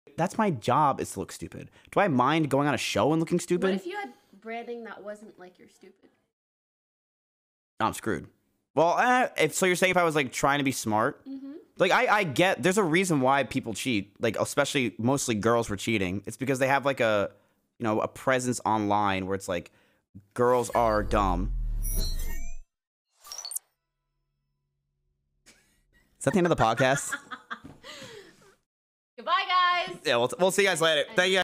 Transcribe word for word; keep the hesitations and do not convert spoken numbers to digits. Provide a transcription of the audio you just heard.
That's my job, is to look stupid. Do I mind going on a show and looking stupid? What if you had branding that wasn't like you're stupid? No, I'm screwed. Well, uh, if so, you're saying if I was like trying to be smart, Mm-hmm. like I, I get there's a reason why people cheat, like especially mostly girls were cheating. It's because they have like a, you know, a presence online where it's like girls are dumb. Is that the end of the podcast? Goodbye, guys. Yeah, we'll, we'll see you guys later. Thank you guys.